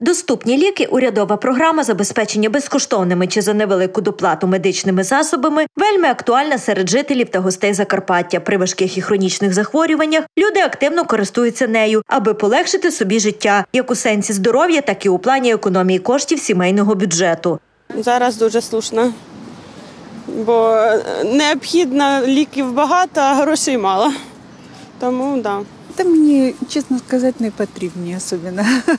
Доступні ліки – урядова програма забезпечення безкоштовними чи за невелику доплату медичними засобами вельми актуальна серед жителів та гостей Закарпаття. При важких і хронічних захворюваннях люди активно користуються нею, аби полегшити собі життя, як у сенсі здоров'я, так і у плані економії коштів сімейного бюджету. Зараз дуже слушно, бо необхідно ліків багато, а грошей мало. Тому, так. Та мені, чесно сказати, не потрібні особливо.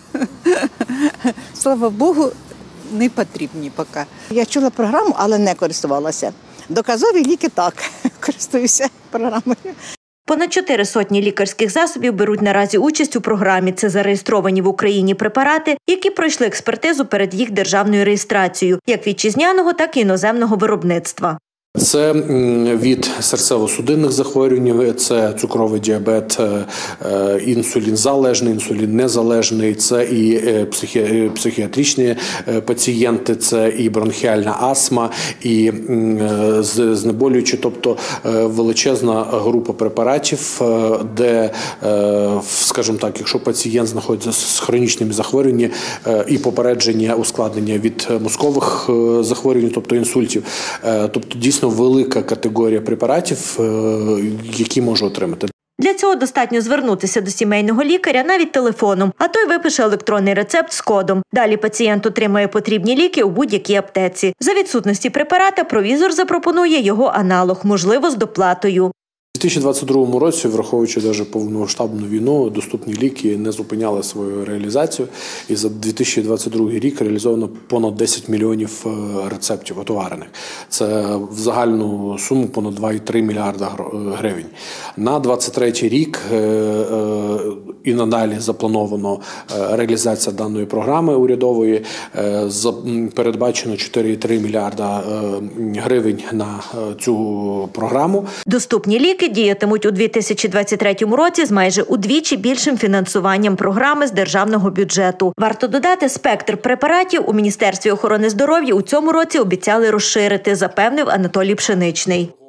Слава Богу, не потрібні поки. Я чула програму, але не користувалася. Доказові ліки так, користуюся програмою. Понад 400 лікарських засобів беруть наразі участь у програмі. Це зареєстровані в Україні препарати, які пройшли експертизу перед їх державною реєстрацією, як вітчизняного, так і іноземного виробництва. Це від серцево-судинних захворювань, це цукровий діабет, інсулін залежний, інсулін незалежний, це і психіатричні пацієнти, це і бронхіальна астма, і знеболюючі, тобто величезна група препаратів, де, скажімо так, якщо пацієнт знаходиться з хронічними захворюваннями і попередження ускладнення від мозкових захворювань, тобто інсультів, тобто дійсно велика категорія препаратів, які можна отримати. Для цього достатньо звернутися до сімейного лікаря навіть телефоном, а той випише електронний рецепт з кодом. Далі пацієнт отримає потрібні ліки у будь-якій аптеці. За відсутності препарата провізор запропонує його аналог, можливо, з доплатою. У 2022 році, враховуючи навіть повномасштабну війну, доступні ліки не зупиняли свою реалізацію. І за 2022 рік реалізовано понад 10 мільйонів рецептів отоварених. Це в загальну суму понад 2,3 мільярда гривень. На 2023 рік і надалі заплановано реалізація даної програми урядової. Передбачено 4,3 мільярда гривень на цю програму. Доступні ліки діятимуть у 2023 році з майже удвічі більшим фінансуванням програми з державного бюджету. Варто додати, спектр препаратів у Міністерстві охорони здоров'я у цьому році обіцяли розширити, запевнив Анатолій Пшеничний.